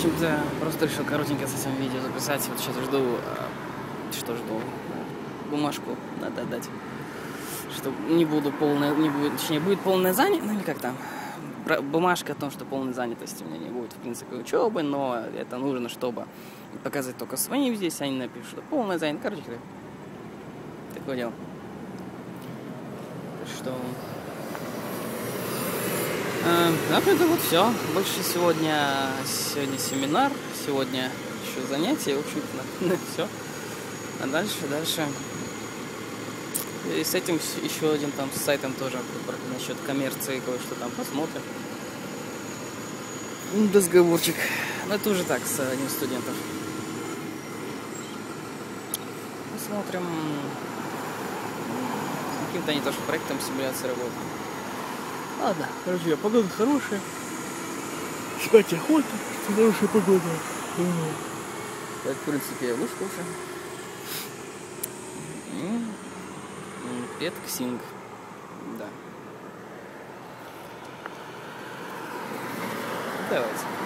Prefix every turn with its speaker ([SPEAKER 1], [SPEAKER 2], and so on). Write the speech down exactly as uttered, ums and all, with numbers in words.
[SPEAKER 1] общем-то, просто решил коротенько с этим видео записать. Вот сейчас жду, что жду, бумажку надо отдать, что не буду полная, не будет, точнее, будет полная занятость, ну или как там, бумажка о том, что полной занятости у меня не будет, в принципе, учебы, но это нужно, чтобы показать только своим здесь, они напишут, что полная занятость, короче, такое дело. Что... А, это вот все. Больше сегодня, сегодня семинар, сегодня еще занятия, в общем-то, все. А дальше, дальше. И с этим еще один там с сайтом тоже насчет коммерции кое-что там посмотрим. Разговорчик. Ну это уже так, с одним из студентов. Посмотрим. С каким-то они тоже проектом симуляции работают. Ладно, короче, погода хорошая. Спать охота, хорошая погода. Так, в принципе, я вышел уже. Петксинг. Да. Давайте.